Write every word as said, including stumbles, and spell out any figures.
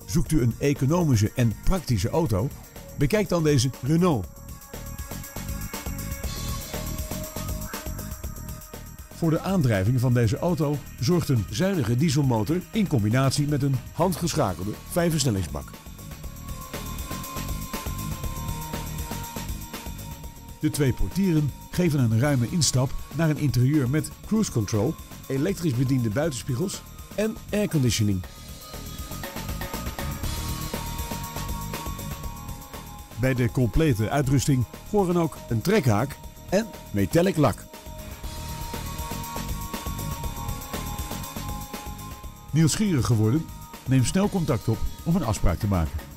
Zoekt u een economische en praktische auto? Bekijk dan deze Renault. Voor de aandrijving van deze auto zorgt een zuinige dieselmotor in combinatie met een handgeschakelde vijfversnellingsbak. De twee portieren geven een ruime instap naar een interieur met cruise control, elektrisch bediende buitenspiegels en airconditioning. Bij de complete uitrusting horen ook een trekhaak en metallic lak. Nieuwsgierig geworden? Neem snel contact op om een afspraak te maken.